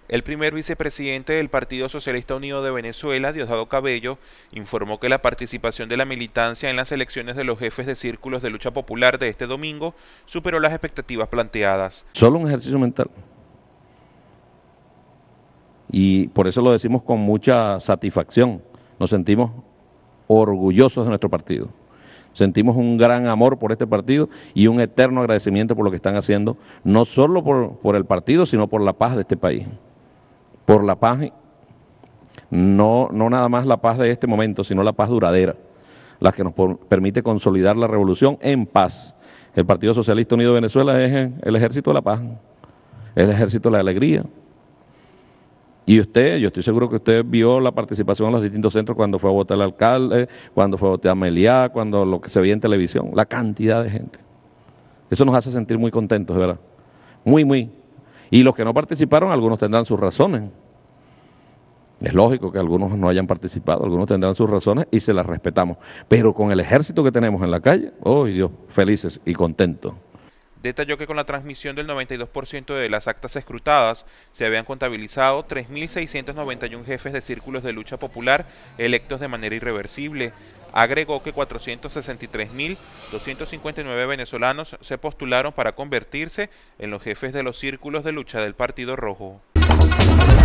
El primer vicepresidente del Partido Socialista Unido de Venezuela, Diosdado Cabello, informó que la participación de la militancia en las elecciones de los jefes de círculos de lucha popular de este domingo superó las expectativas planteadas. Solo un ejercicio mental. Y por eso lo decimos con mucha satisfacción. Nos sentimos orgullosos de nuestro partido. Sentimos un gran amor por este partido y un eterno agradecimiento por lo que están haciendo, no solo por el partido, sino por la paz de este país. Por la paz, no nada más la paz de este momento, sino la paz duradera, la que nos permite consolidar la revolución en paz. El Partido Socialista Unido de Venezuela es el ejército de la paz, el ejército de la alegría. Y usted, yo estoy seguro que usted vio la participación en los distintos centros cuando fue a votar al alcalde, cuando fue a votar a Meliá, cuando lo que se veía en televisión, la cantidad de gente. Eso nos hace sentir muy contentos, de verdad. Muy. Y los que no participaron, algunos tendrán sus razones. Es lógico que algunos no hayan participado, algunos tendrán sus razones y se las respetamos. Pero con el ejército que tenemos en la calle, ¡oh Dios!, felices y contentos. Detalló que con la transmisión del 92% de las actas escrutadas se habían contabilizado 3.691 jefes de círculos de lucha popular electos de manera irreversible. Agregó que 463.259 venezolanos se postularon para convertirse en los jefes de los círculos de lucha del Partido Rojo.